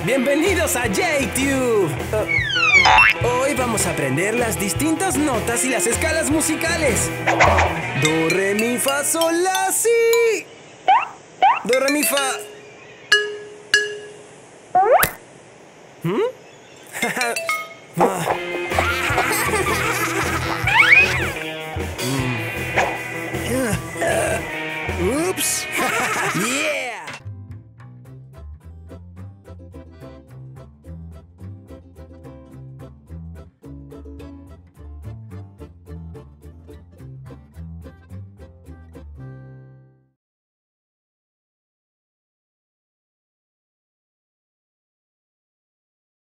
Bienvenidos a J-Tube. Hoy vamos a aprender las distintas notas y las escalas musicales. Do, re, mi, fa, sol, la, si. Do, re, mi, fa.